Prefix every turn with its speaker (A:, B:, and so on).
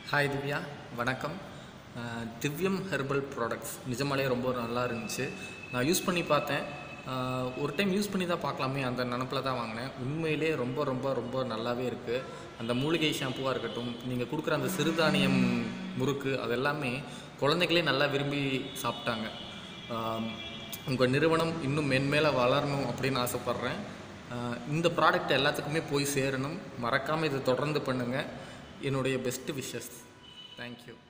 A: Hi Divya, வணக்கம். திவ்யம் herbal products நிஜமாலே ரொம்ப நல்லா இருந்துச்சு. நான் யூஸ் பண்ணி பார்த்தேன். ஒரு டைம் யூஸ் பண்ணி தான் பார்க்கலாமே அந்த நினப்பில் தான் வாங்கினேன். உண்மையிலே ரொம்ப ரொம்ப ரொம்ப நல்லாவே இருக்குது. அந்த மூலிகை ஷாம்புவாக இருக்கட்டும், நீங்கள் கொடுக்குற அந்த சிறுதானியம் முறுக்கு, அதெல்லாமே குழந்தைகளே நல்லா விரும்பி சாப்பிட்டாங்க. உங்கள் நிறுவனம் இன்னும் மென்மேலே வளரணும் அப்படின்னு ஆசைப்பட்றேன். இந்த ப்ராடக்ட் எல்லாத்துக்குமே போய் சேரணும். மறக்காமல் இதை தொடர்ந்து பண்ணுங்கள். என்னுடைய பெஸ்ட் விஷஸ். தேங்க்யூ.